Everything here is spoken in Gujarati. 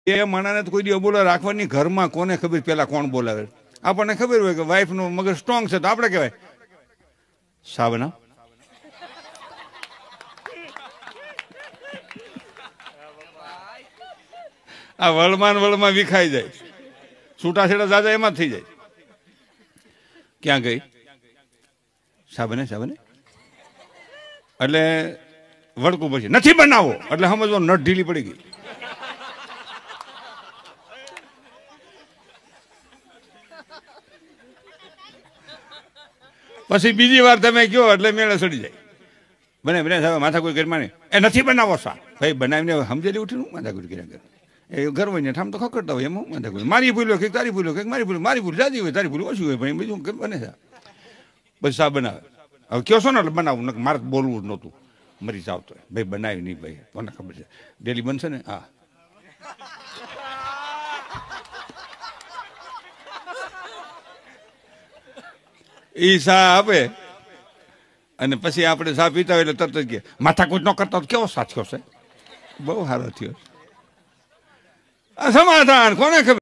એ માણાને તો કોઈ દી અબોલા રાખવાની ઘરમાં કોને ખબર પેલા કોણ બોલાવે. આપણને ખબર હોય કે વાઈફનું મગજ સ્ટ્રોંગ છે તો આપણે કહેવાય સાબના આ વળમાં વિખાઈ જાય, છૂટાછેડા જાજા એમાં થઈ જાય. ક્યાં ગઈ સાબને એટલે વળકું પછી નથી બનાવો એટલે સમજવો નટ ઢીલી પડી ગઈ. પછી બીજી વાર તમે કહો એટલે મેળે સડી જાય. બને સાહેબ માથા કોઈ ઘરમાં નહીં એ નથી બનાવો સા ભાઈ બનાવીને સમજેલી ઉઠીને માથા કોઈ કર્યા કરે એ ઘર હોય ને ઠામ તો ખકડતા હોય એમ માથા કોઈ મારી ભૂલો કંઈક તારી ભૂલો કંઈક મારી ભૂલ જાજી હોય તારી ભૂલ ઓછી હોય ભાઈ બીજું બને છે પછી સા બનાવે. હવે કયો છો ને એટલે બનાવું ને મારે બોલવું જ નહોતું મરી જાવ તો ભાઈ બનાવી નહીં ભાઈ મને ખબર છે ડેલી બનશે ને. હા એ સા આપે અને પછી આપણે સા પીતા હોય એટલે તરત જ કે માથાકૂટ ન કરતા કેવો સાચો છે. બહુ સારો થયો સમાધાન કોને ખબર.